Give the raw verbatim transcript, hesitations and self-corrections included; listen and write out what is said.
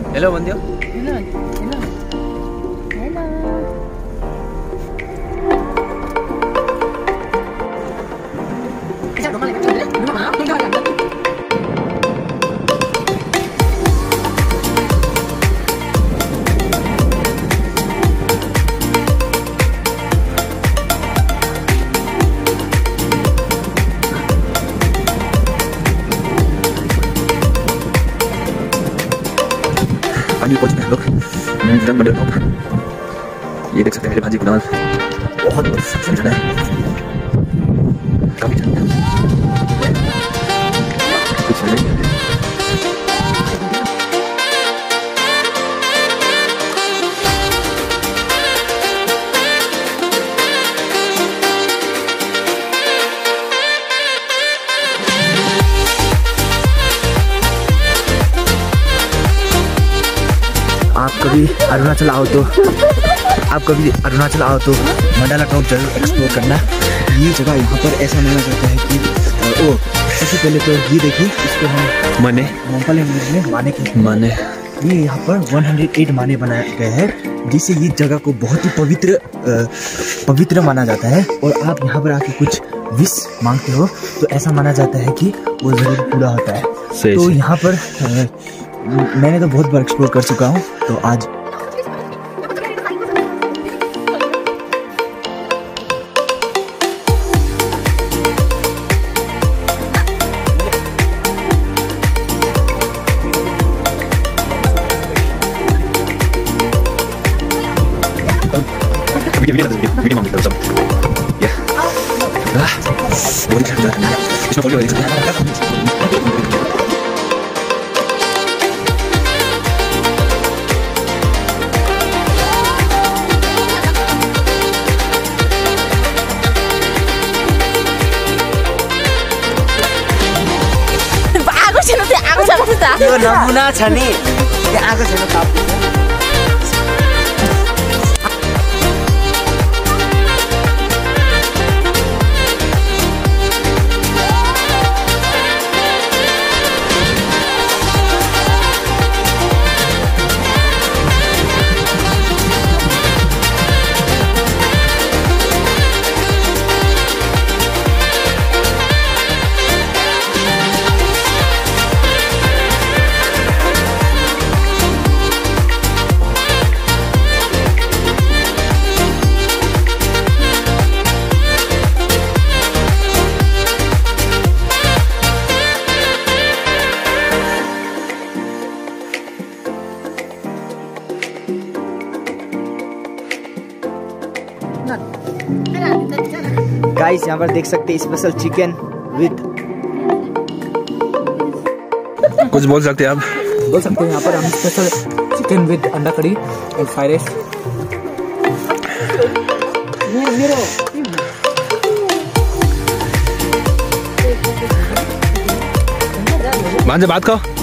Hello बंदियो। Hello hello hello. पानी पहुंच गए हम लोग न्यूजीलैंड मडर टॉप। ये देख सकते हैं मेरे भाजी कुणाल, बहुत ठंड है, काफी ठंड है, कुछ नहीं। आप कभी अरुणाचल आओ तो आप कभी अरुणाचल आओ तो मंडाला टॉप जरूर एक्सप्लोर करना। ये जगह यहाँ पर ऐसा माना जाता है कि ओ सबसे पहले तो ये देखिए, इसको हम माने मोंपा लैंग्वेज में माने की माने ये यहाँ पर एक सौ आठ माने बनाए गए हैं, जिससे ये जगह को बहुत ही पवित्र पवित्र माना जाता है। और आप यहाँ पर आके कुछ विश मांगते हो तो ऐसा माना जाता है कि वो जरूर पूरा होता है। तो यहाँ पर मैंने तो बहुत बार एक्सप्लोर कर चुका हूँ, तो आज वीडियो मांग लेता हूँ। बहुत अच्छा है, इसमें फोटो देख सकते हैं। यो नमुना छ नि, त्यो आएको छैन ताप। गाइस यहाँ पर देख सकते हैं स्पेशल चिकन विद, कुछ बोल सकते हैं आप? बोल सकते हैं यहाँ पर हम स्पेशल चिकन विद अंडा करी और फ्राइड राइस। मान से बात कहो।